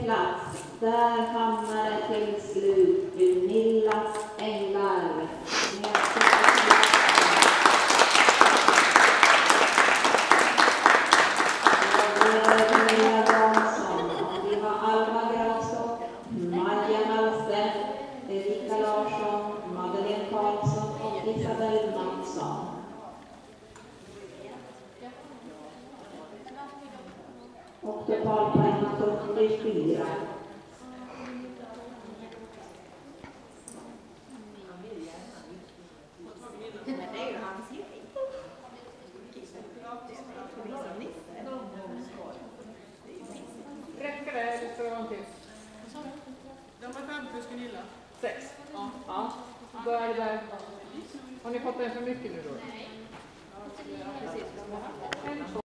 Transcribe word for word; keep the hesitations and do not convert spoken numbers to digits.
plats. Där hamnar det till slut Gunillas änglar. Vi har Alma Granstock, Maja Malmsten, Erika Larsson, Madeleine Karlsson och Isabel Mansson. Och totalpoäng fyrtiofyra. Räcker det eller ska det vara en till? De var fem plus Gunilla. Sex? Ja. Ja. Då är det där. Har ni fått en för mycket nu då? Nej. Ja, precis.